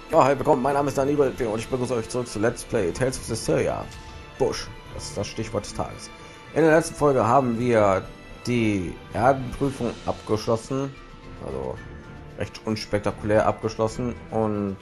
Ja, hi, willkommen, mein Name ist Daniel und ich begrüße euch zurück zu Let's Play Tales of Systeria. Bush, das ist das Stichwort des Tages. In der letzten Folge haben wir die Erdenprüfung abgeschlossen, also recht unspektakulär abgeschlossen, und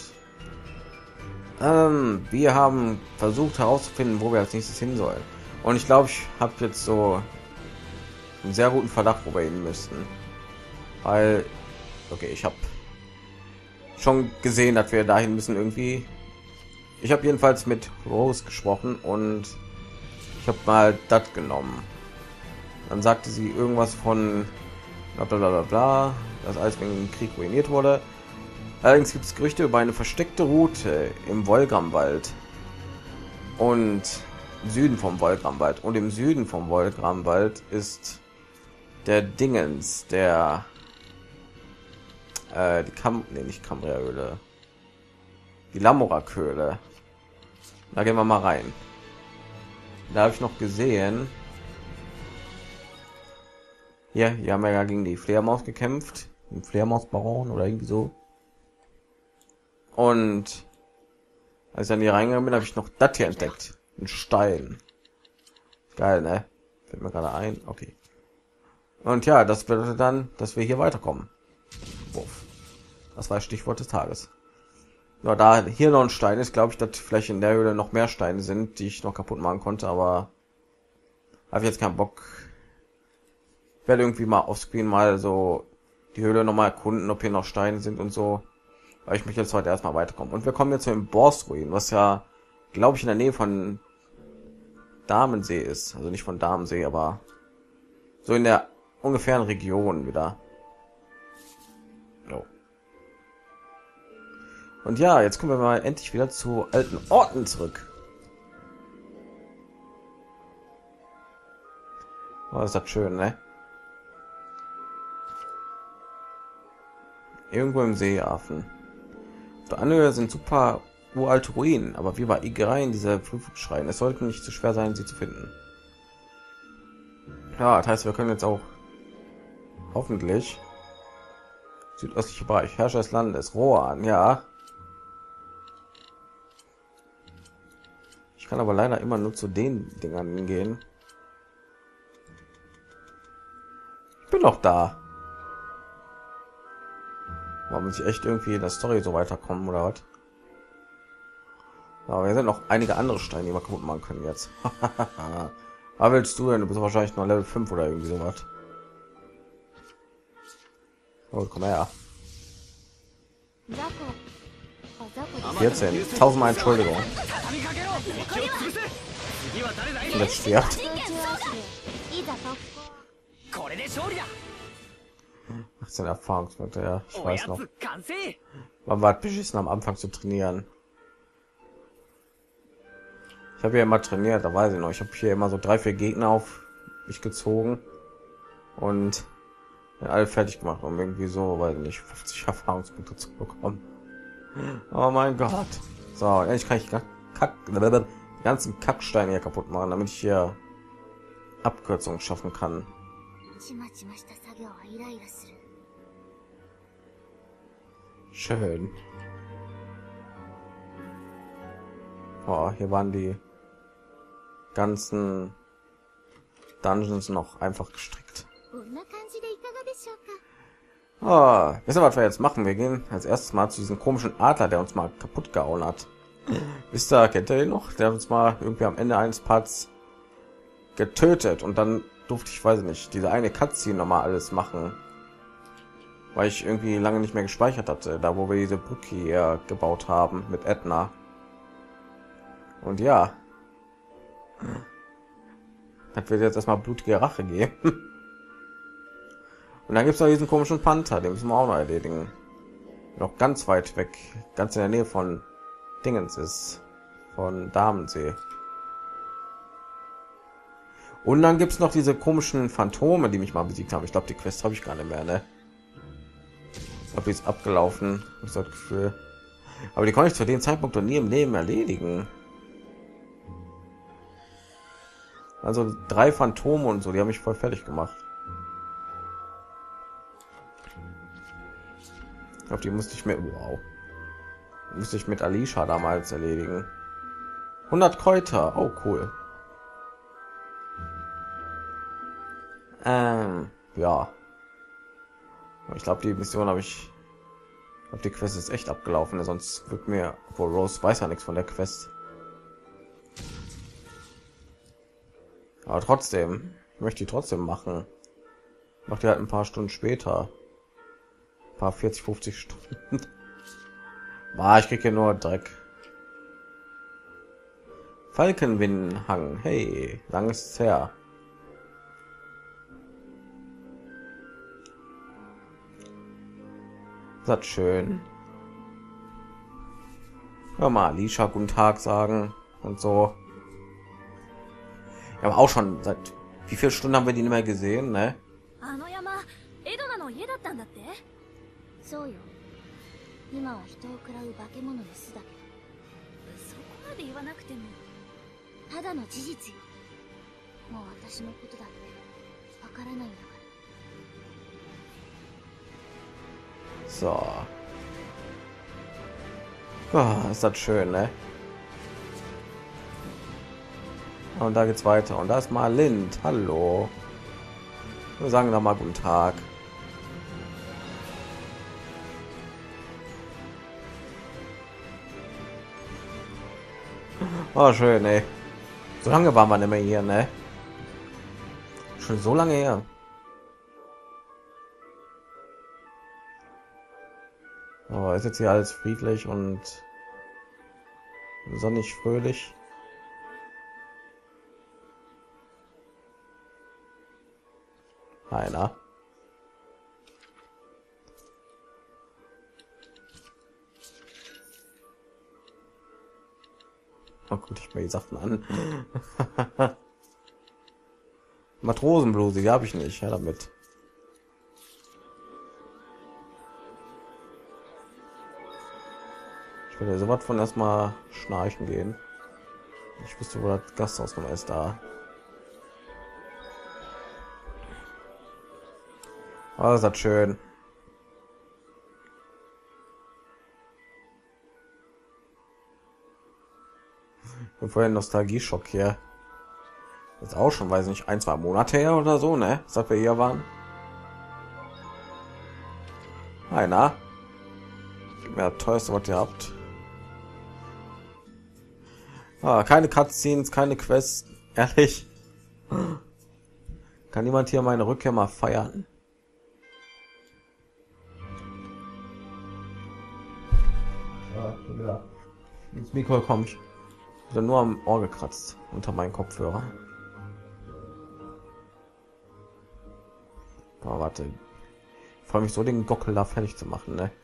wir haben versucht herauszufinden, wo wir als nächstes hin sollen. Und ich glaube, ich habe jetzt so einen sehr guten Verdacht, wo wir hin müssten, weil, okay, ich habe schon gesehen, dass wir dahin müssen irgendwie. Ich habe jedenfalls mit Rose gesprochen und ich habe mal das genommen. Dann sagte sie irgendwas von bla bla bla bla, dass alles wegen dem Krieg ruiniert wurde. Allerdings gibt es Gerüchte über eine versteckte Route im Wolgramwald und Süden vom Wolgramwald. Und im Süden vom Wolgramwald ist der Dingens, der nicht Cambria-Höhle, die Lamorak-Höhle. Da gehen wir mal rein. Da habe ich noch gesehen. Hier haben wir ja gegen die Fledermaus gekämpft, den Fledermausbaron oder irgendwie so. Und als ich dann hier reingegangen bin, habe ich noch das hier entdeckt, ein Stein. Geil, ne? Fällt mir gerade ein. Okay. Und ja, das bedeutet dann, dass wir hier weiterkommen. Wuff. Das war das Stichwort des Tages. Ja, da hier noch ein Stein ist, glaube ich, dass vielleicht in der Höhle noch mehr Steine sind, die ich noch kaputt machen konnte, aber habe jetzt keinen Bock. Ich werde irgendwie mal offscreen mal so die Höhle noch mal erkunden, ob hier noch Steine sind und so, weil ich möchte jetzt heute erstmal weiterkommen. Und wir kommen jetzt zu dem Borsruin, was ja, glaube ich, in der Nähe von Damensee ist. Also nicht von Damensee, aber so in der ungefähren Region wieder. So. Und ja, jetzt kommen wir mal endlich wieder zu alten Orten zurück. Oh, ist das schön, ne? Irgendwo im Seehafen. Auf der Anhöhe sind super uralte Ruinen, aber wie bei Igereien diese Flugschreien, es sollte nicht zu schwer sein, sie zu finden. Ja, das heißt, wir können jetzt auch hoffentlich südöstliche Bereich, Herrscher des Landes, Rohan, ja. Ich kann aber leider immer nur zu den Dingern gehen. Ich bin noch da. Warum muss ich echt irgendwie in der Story so weiterkommen oder was? Aber wir sind noch einige andere Steine, die wir kaputt machen können jetzt. Was willst du denn? Du bist wahrscheinlich noch Level 5 oder irgendwie sowas. Oh, komm her. 14. 1000 Mal Entschuldigung. Und jetzt stirbt. 18 Erfahrungspunkte, ja. Ich weiß noch. Man war beschissen am Anfang zu trainieren. Ich habe ja immer trainiert, da weiß ich noch. Ich habe hier immer so 3-4 Gegner auf mich gezogen und alle fertig gemacht, um irgendwie so, weil nicht 50 Erfahrungspunkte zu bekommen. Oh mein Gott. So, endlich kann ich die ganzen Kacksteine hier kaputt machen, damit ich hier Abkürzungen schaffen kann. Schön. Oh, hier waren die ganzen Dungeons noch einfach gestrickt. Oh, wissen wir, was wir jetzt machen? Wir gehen als erstes mal zu diesem komischen Adler, der uns mal kaputt gehauen hat. Wisst ihr, kennt ihr den noch? Der hat uns mal irgendwie am Ende eines Parts getötet und dann durfte ich, weiß nicht, diese eine Cutscene noch mal alles machen, weil ich irgendwie lange nicht mehr gespeichert hatte, da wo wir diese Brücke hier gebaut haben mit Edna. Und ja, das wird jetzt erstmal blutige Rache geben. Und dann gibt es noch diesen komischen Panther, den müssen wir auch noch erledigen. Noch ganz weit weg, ganz in der Nähe von Dingens ist, von Damensee. Und dann gibt es noch diese komischen Phantome, die mich mal besiegt haben. Ich glaube, die Quest habe ich gar nicht mehr, ne? Ich glaube, die ist abgelaufen, ich das Gefühl. Aber die konnte ich zu dem Zeitpunkt noch nie im Leben erledigen. Also 3 Phantome und so, die haben mich voll fertig gemacht. Ich glaube, die musste ich mir... Wow. Müsste ich mit Alicia damals erledigen. 100 Kräuter. Oh, cool. Ja. Ich glaube, die Mission habe ich... die Quest ist echt abgelaufen, sonst wird mir... Wo Rose weiß ja nichts von der Quest. Aber trotzdem, ich möchte die trotzdem machen. Macht die halt ein paar Stunden später. Ein paar 40, 50 Stunden. Ich kriege hier nur Dreck. Falkenwindhang. Hey, lang ist es her. Das schön. Hör mal, Alicia guten Tag sagen und so. Aber auch schon seit wie viele Stunden haben wir die nicht mehr gesehen, ne? あの山、エドナの家だったんだって？そうよ。今は人を食らう化け物の巣だけど。そこまで言わなくても。ただの事実よ。もう私のことだってわからないんだから。 So. Ah, ist das schön, ne? Und da geht's weiter. Und da ist mal Lind. Hallo. Wir sagen da mal guten Tag. Oh, schön, ey. So lange waren wir nicht mehr hier, ne? Schon so lange her. Aber ist jetzt hier alles friedlich und sonnig fröhlich. Einer. Oh gut, ich mir die Sachen an. Matrosenbluse, die habe ich nicht. Ja, damit. Ich will ja so was von erstmal schnarchen gehen. Ich wüsste, wo das Gasthaus noch ist da. Oh, das ist schön. Und vorhin Nostalgie-Schock hier. Jetzt auch schon, weiß nicht, 1, 2 Monate her oder so, ne? Seit wir hier waren. Einer. Ja, teuerste, was ihr habt. Keine Cutscenes, keine Quests. Ehrlich. Kann jemand hier meine Rückkehr mal feiern? Ja. Ins Mikro kommt. Nur am Ohr gekratzt unter meinen Kopfhörer. Oh, warte. Ich freue mich so, den Gockel da fertig zu machen, ne?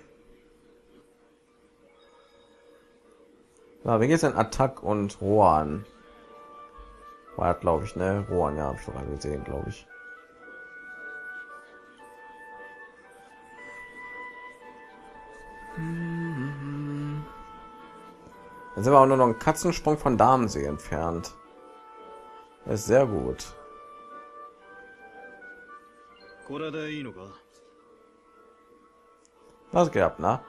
Na, wie geht's denn Attack und Rohan? War glaube ich, ne? Rohan, ja, habe ich schon gesehen, glaube ich. Dann sind wir auch nur noch einen Katzensprung von Damensee entfernt. Das ist sehr gut. Was geht ab, na?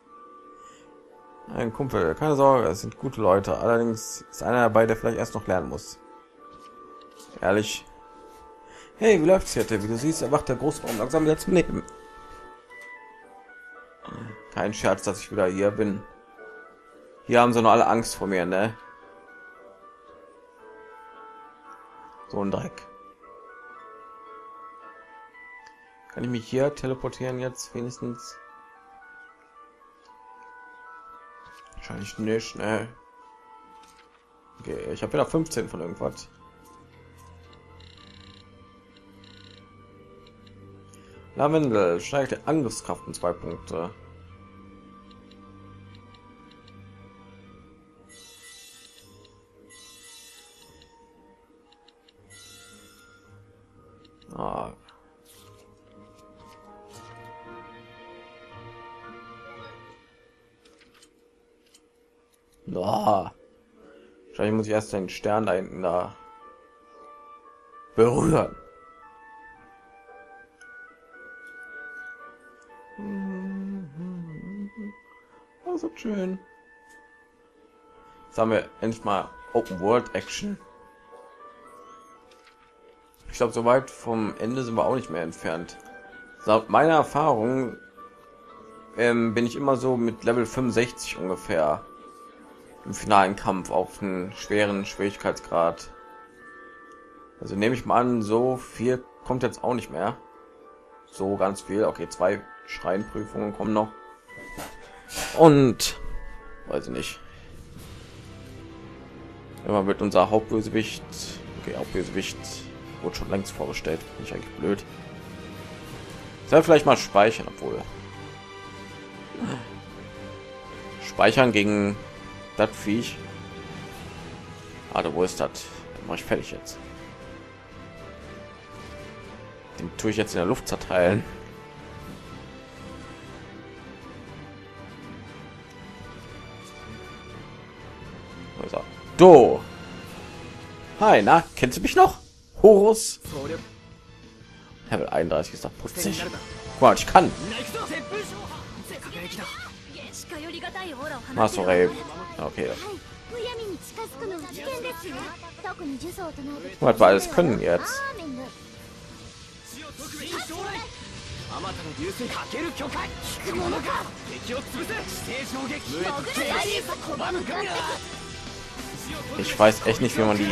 Ein Kumpel, keine Sorge, es sind gute Leute. Allerdings ist einer dabei, der vielleicht erst noch lernen muss. Ehrlich. Hey, wie läuft's hier? Wie du siehst, erwacht der Großraum langsam jetzt Leben. Kein Scherz, dass ich wieder hier bin. Hier haben sie noch alle Angst vor mir, ne? So ein Dreck. Kann ich mich hier teleportieren jetzt wenigstens? Wahrscheinlich nicht, ne? Okay, ich habe wieder 15 von irgendwas. Lavendel steigt die Angriffskraft um 2 Punkte. Ah. Oh. Wahrscheinlich muss ich erst den Stern da hinten da berühren. Oh, so schön. Jetzt haben wir endlich mal Open World Action. Ich glaube, so weit vom Ende sind wir auch nicht mehr entfernt. Laut meiner Erfahrung bin ich immer so mit Level 65 ungefähr im finalen Kampf auf einen schweren Schwierigkeitsgrad. Also nehme ich mal an, so viel kommt jetzt auch nicht mehr. So ganz viel. Okay, 2 Schreinprüfungen kommen noch. Und weiß ich nicht. Immer wird unser Hauptbösewicht, okay, Hauptbösewicht wurde schon längst vorgestellt. Bin ich eigentlich blöd. Soll vielleicht mal speichern, obwohl speichern gegen das Viech. Warte, wo ist das? Dann mache ich fertig jetzt. Den tue ich jetzt in der Luft zerteilen. Also, du. Hi, na, kennst du mich noch? Horus. Level 31 ist doch putzig. Guck, ich kann. Masterei. Okay. Was wir alles können jetzt. Ich weiß echt nicht, wie man die.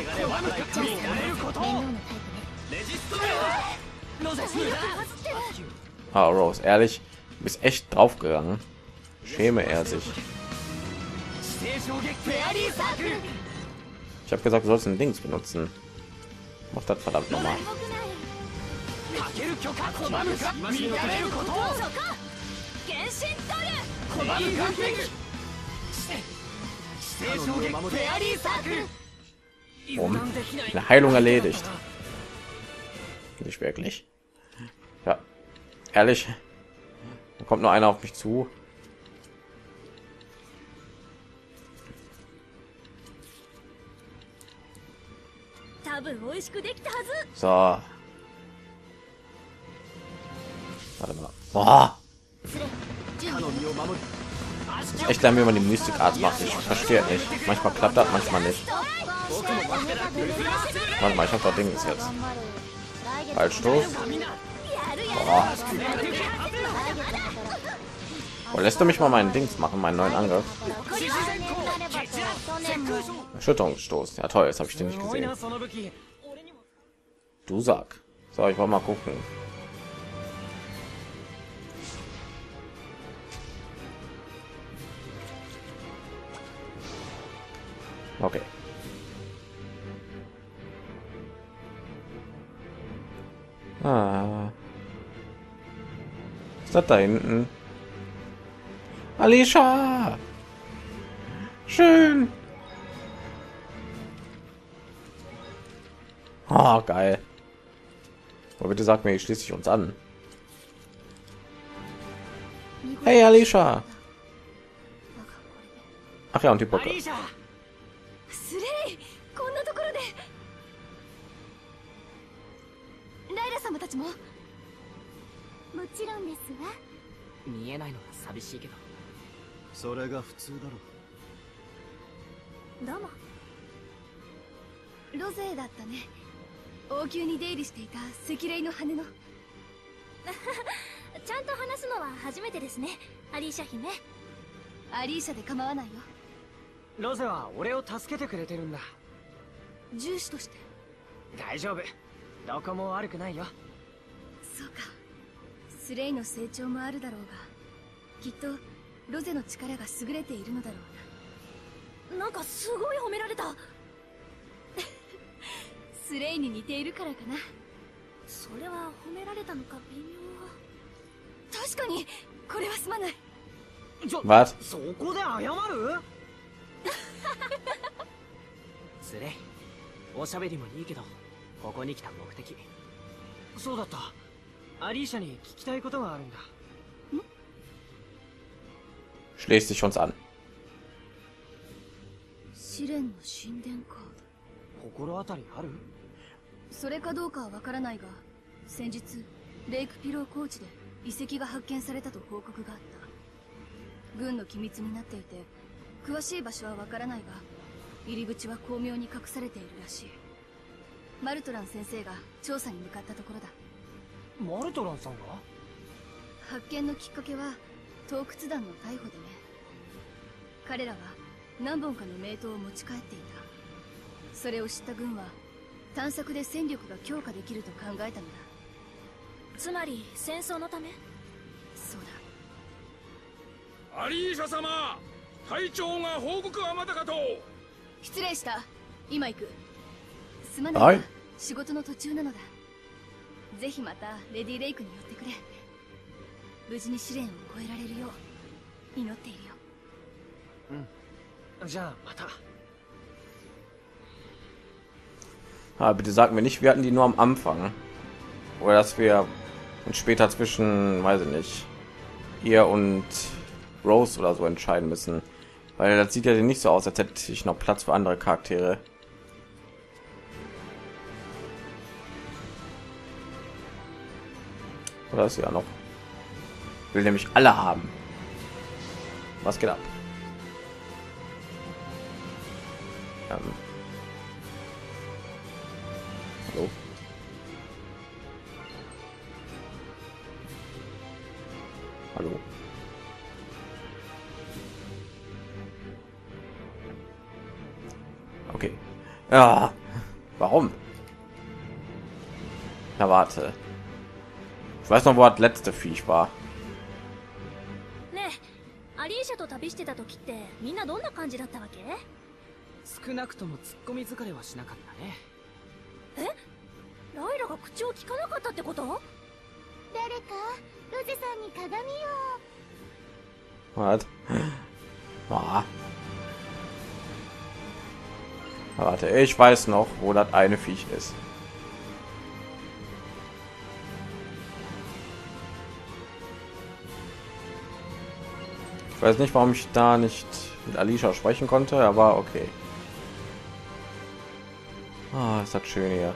Ah, Rose, ehrlich, du bist echt draufgegangen. Schäme er sich. Ich habe gesagt, du sollst ein Dings benutzen. Mach das verdammt nochmal. Eine Heilung erledigt. Nicht wirklich. Ja, ehrlich. Da kommt nur einer auf mich zu. So. Warte mal. Boah. Echt lange, wie man die Mystik-Art macht. Ich verstehe nicht. Manchmal klappt das, manchmal nicht. Warte mal, ich habe das Ding jetzt. Waldstoß. Boah. Oh, lässt du mich mal meinen Dings machen, meinen neuen Angriff? Erschütterungsstoß. Ja toll, jetzt habe ich den nicht gesehen. Du sag. So, ich wollte mal gucken. Okay. Ah. Ist das da hinten? Alicia! Schön! Oh, geil. Aber bitte sag mir, ich schließe uns an. Hey, Alicia! Ach ja, und die Brücke. Was? おしゃべりもいいけど、ここに来た目的。そうだった。アリーシャに聞きたいことがあるんだ。 Schließt sich uns an. 試練の神殿か。 心当たりある？ それかどうかはわからないが、先日レイクピロー高地で遺跡が発見されたと報告があった。 軍の機密になっていて詳しい場所はわからないが入り口は巧妙に隠されているらしい。マルトラン先生が調査に向かったところだ。 マルトランさんが？ 発見のきっかけは盗掘団の逮捕でね。彼らは何本かの名刀を持ち帰っていた。それを知った軍は探索で戦力が強化できると考えたのだ。つまり戦争のため？そうだ。 アリーシャ様、隊長が報告はまだかと。 失礼した。今行く。すまないが仕事の途中なのだ。ぜひまたレディレイクに寄ってくれ。無事に試練を越えられるよう祈っているよ。 じゃあまた。 Bitte sag mir nicht, wir hatten die nur am Anfang. Oder dass wir und später zwischen, weiß ich nicht, ihr und Rose oder so entscheiden müssen. Weil das sieht ja nicht so aus, als hätte ich noch Platz für andere Charaktere. Oder ist ja noch. Will nämlich alle haben. Was geht ab? Hallo? Hallo? Okay. Ja. Warum? Na warte. Ich weiß noch, wo das letzte Viech war. ねえ、アリーシャと旅してた時ってみんなどんな感じだったわけ？ 少なくとも突っ込み疲れはしなかったね。 ライラが口を聞かなかったってこと？誰かロゼさんに鏡を。 Was? Ah. Warte, ich weiß noch, wo das eine Viech ist. Ich weiß nicht, warum ich da nicht mit Alicia sprechen konnte, aber okay. Ah, ist das schön hier.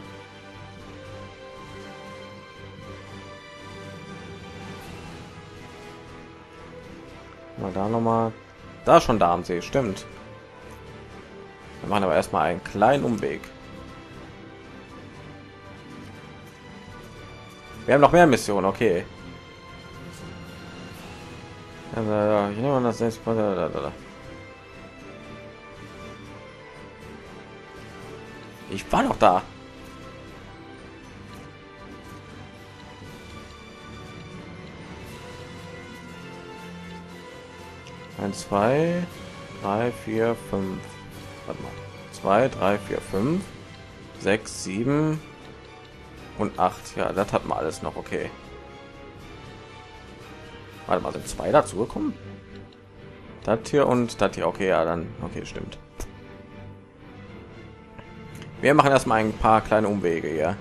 Mal da noch mal. Da schon da am See, stimmt. Wir machen aber erstmal einen kleinen Umweg. Wir haben noch mehr Missionen, okay. Ich nehme an, das nächste. Ich war noch da. Eins, 2, 3, 4, 5. Warte mal. 2, 3, 4, 5, 6, 7 und 8. Ja, das hat man alles noch. Okay. Warte mal, sind 2 dazu gekommen? Das hier und das hier. Okay, ja, dann. Okay, stimmt. Wir machen erstmal ein paar kleine Umwege hier.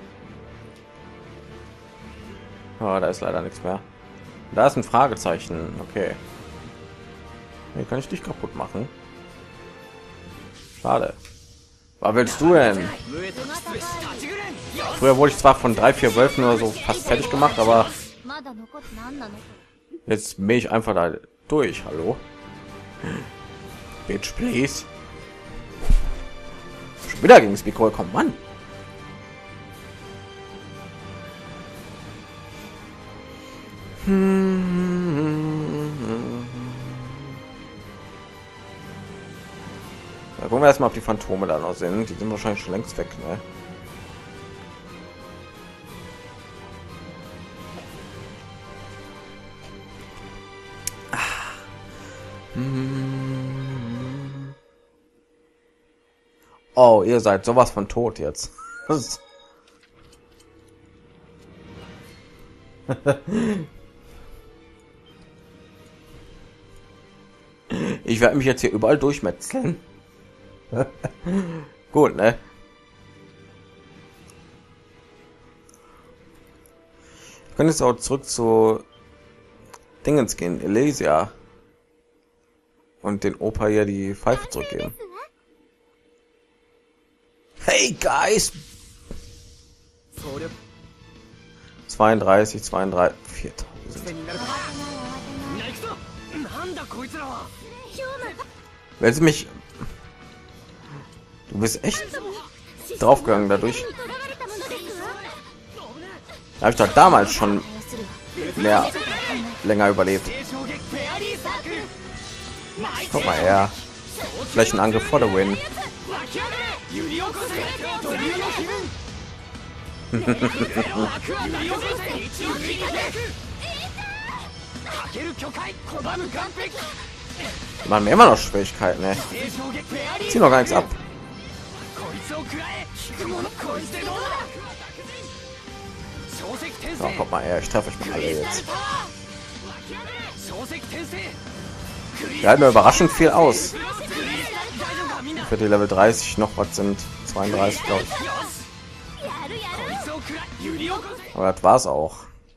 Oh, da ist leider nichts mehr. Da ist ein Fragezeichen. Okay. Hier kann ich dich kaputt machen. Schade. Was willst du denn? Früher wurde ich zwar von 3, 4 Wölfen oder so fast fertig gemacht, aber jetzt bin ich einfach da durch. Hallo? Bitch, please. Schon wieder gegen das Mikro kommen, Mann. Da gucken wir erstmal, ob die Phantome da noch sind. Die sind wahrscheinlich schon längst weg, ne? Oh, ihr seid sowas von tot jetzt. Ich werde mich jetzt hier überall durchmetzeln. Gut, ne? Wir können jetzt auch zurück zu Dingens gehen, Elysia, und den Opa hier die Pfeife zurückgeben. Hey guys! 32, 32, 4000. Willst du mich... Du bist echt draufgegangen dadurch. Da habe ich doch damals schon länger überlebt. Guck mal her. Vielleicht ein Angriff vor der Win. Man immer noch Schwierigkeiten, ne? Zieh noch gar nichts ab. So, guck mal her, ich treffe euch mal alle jetzt. Wir halten überraschend viel aus. Für die Level 30 noch was sind 32, glaube ich. Aber das war's auch.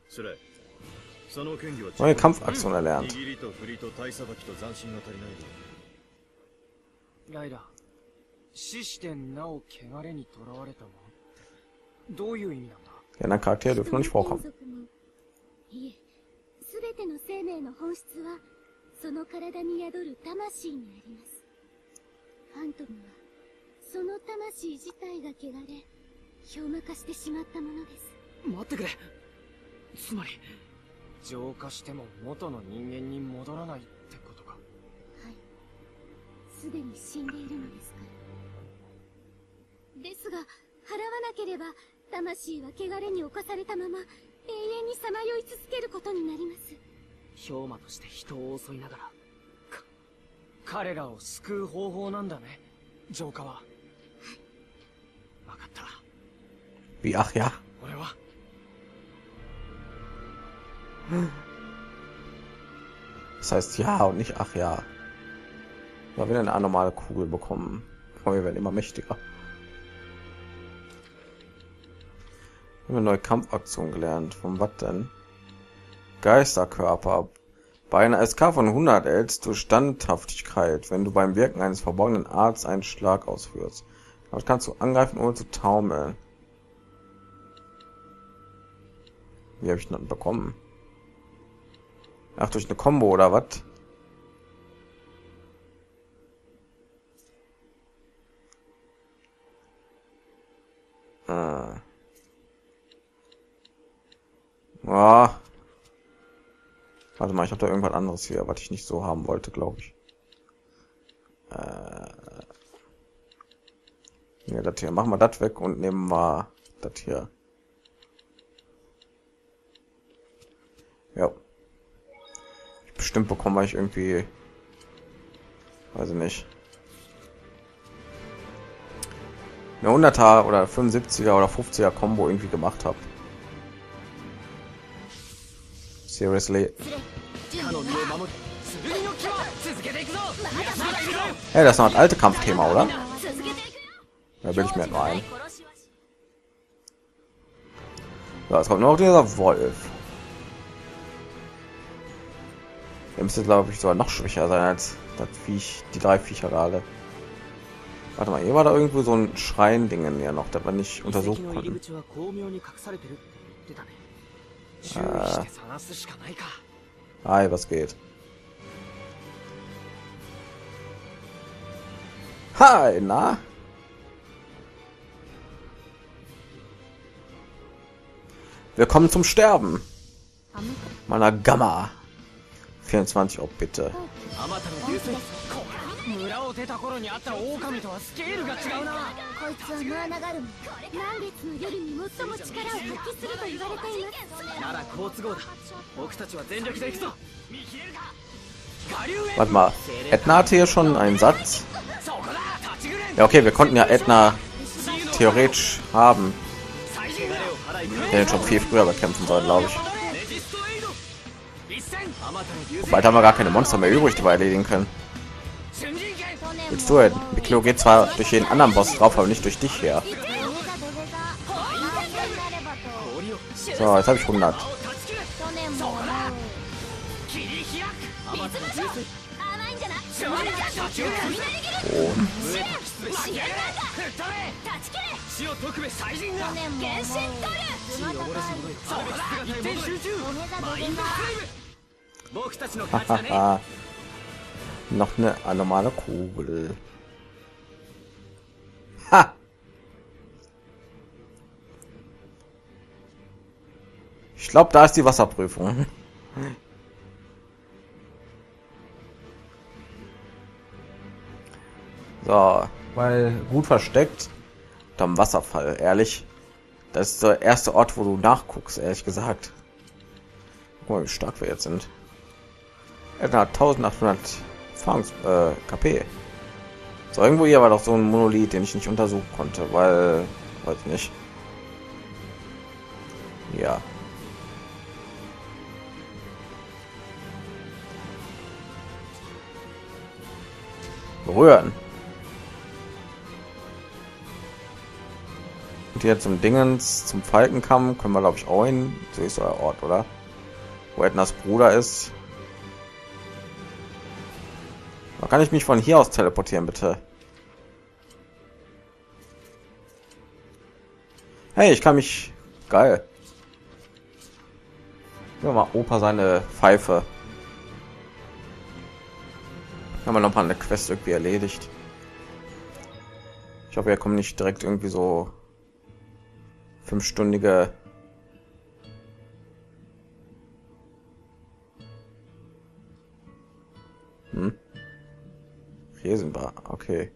Neue Kampfaktion erlernt. ライダー、死してなお汚れに囚われたまま。どういう意味なんだ？ Ja, dein Charakter dürfen noch nicht vorkommen. いえ、すべての生命の本質はその体に宿る魂にあります。ファントムはその魂自体が汚れ、氷魔化してしまったものです。 待ってくれ。つまり浄化しても元の人間に戻らないってことか。はい。 すでに死んでいるのですから。ですが、払わなければ魂は汚れに侵されたまま永遠にさまよい続けることになります。 氷魔として人を襲いながら彼らを救う方法なんだね、浄化は。はい。分かった。 Wie, ach ja. 俺は Das heißt ja und nicht ach ja. Mal wieder eine anormale Kugel bekommen. Aber wir werden immer mächtiger. Wir haben eine neue Kampfaktion gelernt. Von was denn? Geisterkörper. Bei einer SK von 100 erhältst du Standhaftigkeit, wenn du beim Wirken eines verborgenen Arts einen Schlag ausführst. Damit kannst du angreifen, ohne zu taumeln. Wie habe ich das bekommen? Ach, durch eine Combo oder was? Ah. Oh. Warte mal, ich habe da irgendwas anderes hier, was ich nicht so haben wollte, glaube ich. Ja, das hier. Machen wir das weg und nehmen wir das hier. Ja. Bestimmt bekommen, weil ich irgendwie, weiß ich nicht, eine 100er oder 75er oder 50er Combo irgendwie gemacht habe. Seriously. Hey, das ist noch ein altes Kampfthema, oder? Da will ich mir nur ein. So, jetzt kommt noch dieser Wolf. Der müsste, glaube ich, sogar noch schwächer sein als das Viech, die drei Viecher gerade. Warte mal, hier war da irgendwo so ein Schrein-Dingen ja noch, das man nicht untersuchen konnte. Hi, was geht? Hi, na? Willkommen zum Sterben. Meiner Gamma. 24 auch bitte. Warte mal, Edna hatte hier schon einen Satz. Ja, okay, wir konnten ja Edna theoretisch haben. Den schon viel früher bekämpfen sollen, glaube ich. Bald haben wir gar keine Monster mehr übrig, die wir erledigen können. Willst du hin? Miklo geht zwar durch jeden anderen Boss drauf, aber nicht durch dich her. So, jetzt habe ich 100. Oh. Noch eine normale Kugel. Ha! Ich glaube, da ist die Wasserprüfung. So, weil gut versteckt am Wasserfall, ehrlich. Das ist der erste Ort, wo du nachguckst, ehrlich gesagt. Guck mal, wie stark wir jetzt sind. Er hat 1800 Erfahrungs KP. So, irgendwo hier war doch so ein Monolith, den ich nicht untersuchen konnte, weil, weiß ich nicht. Ja. Berühren. Und hier zum Dingens, zum Falkenkamm können wir, glaube ich, auch hin. So ist euer Ort, oder? Wo Ednas Bruder ist. Da kann ich mich von hier aus teleportieren, bitte. Hey, ich kann mich... Geil. Ja, mal Opa seine Pfeife. Haben wir noch mal eine Quest irgendwie erledigt. Ich hoffe, wir kommen nicht direkt irgendwie so 5-stündige Hier sind wir. Okay.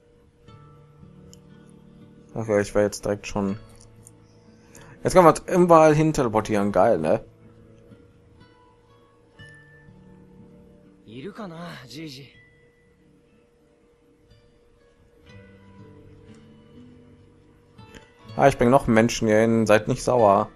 Okay, ich war jetzt direkt schon. Jetzt kann man überall hin teleportieren. Geil, ne? Ah, ich bringe noch Menschen hier hin. Seid nicht sauer.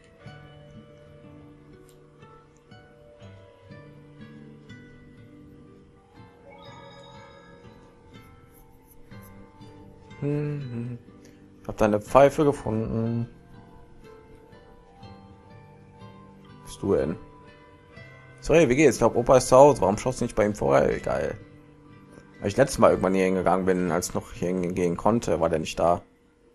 Ich habe deine Pfeife gefunden. Bist du denn? Sorry, wie geht's? Ich glaube, Opa ist zu Hause. Warum schaust du nicht bei ihm vorher? Geil. Weil ich letztes Mal irgendwann hier hingegangen bin, als noch hier hingehen konnte, war der nicht da.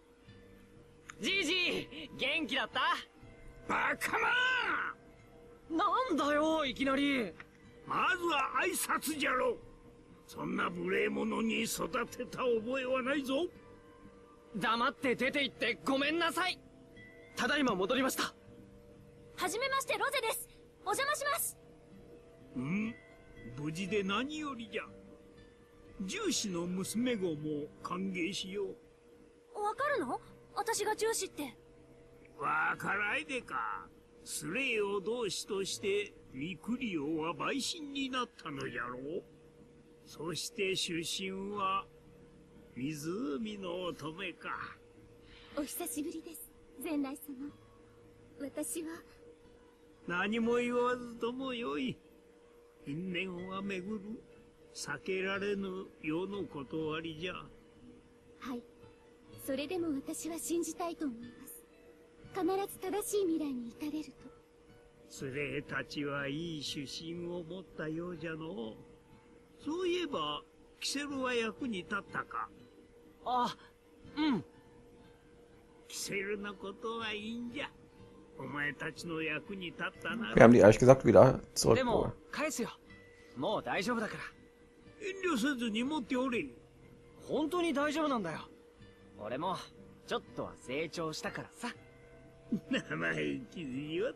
Gigi, 元気だった？ バカな！ なんだよ、いきなり。 まずは挨拶じゃろ。そんな無礼者に育てた覚えはないぞ。 黙って出て行ってごめんなさい。ただいま戻りました。 はじめまして、ロゼです。お邪魔します。 無事で何よりじゃ。重視の娘御も歓迎しよう。 わかるの？私が重視って。 わからいでか。スレイを同志としてミクリオは陪審になったのじゃろう。そして出身は湖の乙女か。 お久しぶりです、善来様。私は何も言わずともよい。因縁は巡る。避けられぬ世の断りじゃ。 はい。それでも私は信じたいと思います。必ず正しい未来に至れると。 スレイたちはいい出身を持ったようじゃの。そういえば、キセルは役に立ったか？ あ、うん。 キセルのことはいいんじゃ。お前たちの役に立ったな。 Wir haben die ehrlich gesagt wieder zurück. でも返すよ。もう大丈夫だから。 遠慮せずに持っておれ。 本当に大丈夫なんだよ。俺もちょっとは成長したからさ。 生意気に言わって。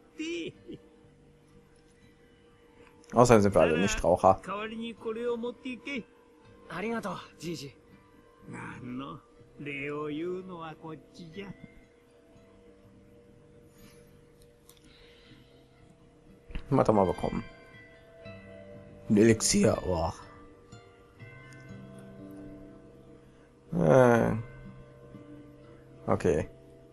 Außerdem sind wir alle Nichtraucher. 代わりにこれを持っていけ。 ありがとう、じいじ。 なんの礼を言うのはこっちじゃ。 Was haben wir bekommen? Ein Elixier. Oh. Okay.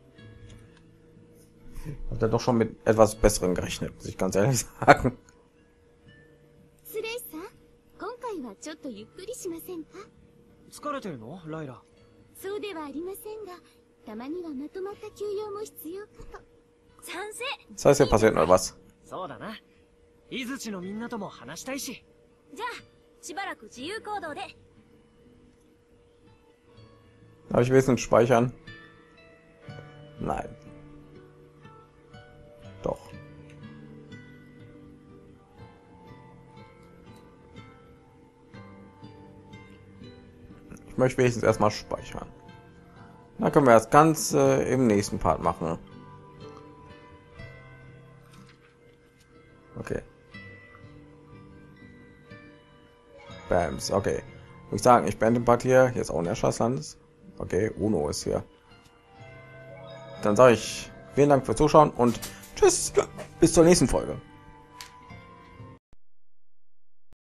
Hat er doch schon mit etwas Besseren gerechnet, muss ich ganz ehrlich sagen. スレイさん、今回はちょっとゆっくりしませんか？ 疲れてるの、ライラ？ そうではありませんが、たまにはまとまった休養も必要かと。賛成。 Das heißt, hier passiert noch was. そうだな。伊豆地のみんなとも話したいし。 じゃあ、しばらく自由行動で。 Darf ich wenigstens speichern? Nein. Doch. ich möchte wenigstens erstmal speichern. Dann können wir das Ganze im nächsten Part machen. Okay. Bams, okay. Muss ich sagen, ich beende den Part hier. Hier ist auch ein Erschasslandes. Okay, Uno ist hier. Dann sage ich vielen Dank fürs Zuschauen und tschüss. Bis zur nächsten Folge.